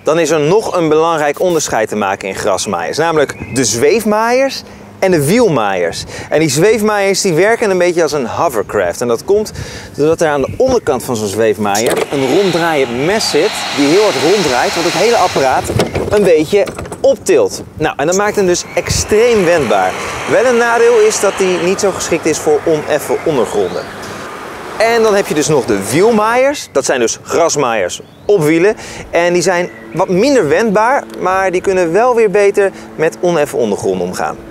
dan is er nog een belangrijk onderscheid te maken in grasmaaiers. Namelijk de zweefmaaiers en de wielmaaiers. En die zweefmaaiers die werken een beetje als een hovercraft. En dat komt doordat er aan de onderkant van zo'n zweefmaaier een ronddraaiend mes zit die heel hard ronddraait, wat het hele apparaat een beetje optilt. Nou, en dat maakt hem dus extreem wendbaar. Wel een nadeel is dat hij niet zo geschikt is voor oneffen ondergronden. En dan heb je dus nog de wielmaaiers. Dat zijn dus grasmaaiers op wielen. En die zijn wat minder wendbaar, maar die kunnen wel weer beter met oneffen ondergrond omgaan.